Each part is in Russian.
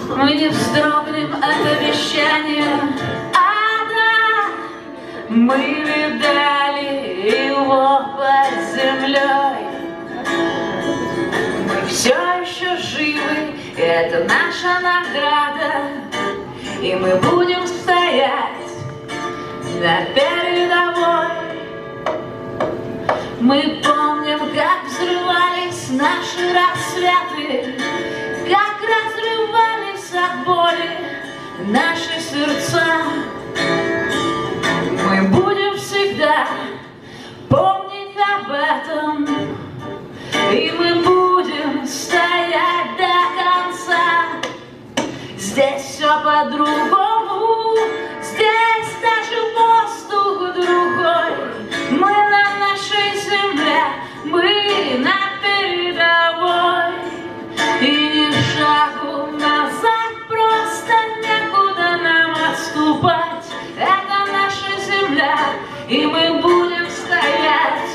Мы не вздрогнем от обещания ада. Мы видали его под землей. Мы все еще живы, это наша награда. И мы будем стоять на передовой. Мы помним, как взрывались наши рассветы, как разрывались от боли наши сердца. Мы будем всегда помнить об этом, и мы будем стоять до конца. Здесь все по-другому, здесь даже воздух другой. Мы на нашей земле, мы на передовой. И ни шагу назад, просто некуда нам отступать. Это наша земля, и мы будем стоять.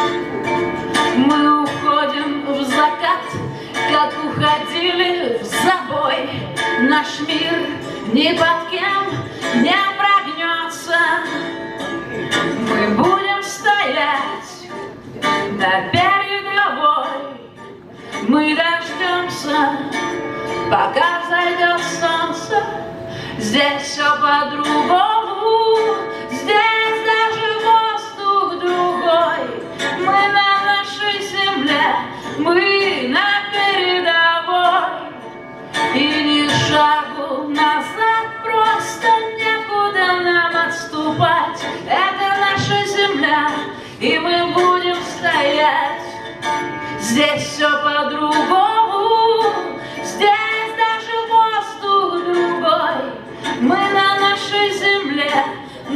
Мы уходим в закат, как уходили в забой. Наш мир ни под кем не прогнется. Мы будем стоять на передовой. Мы дождемся, пока взойдет солнце. Здесь все по-другому, здесь даже воздух другой. Мы на нашей земле, мы на передовой. И ни шагу назад, просто некуда нам отступать. Это наша земля, и мы будем стоять. Здесь все по-другому, здесь даже воздух другой. Мы на нашей земле,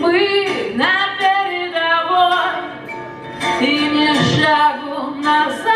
мы на передовой. И ни шагу назад.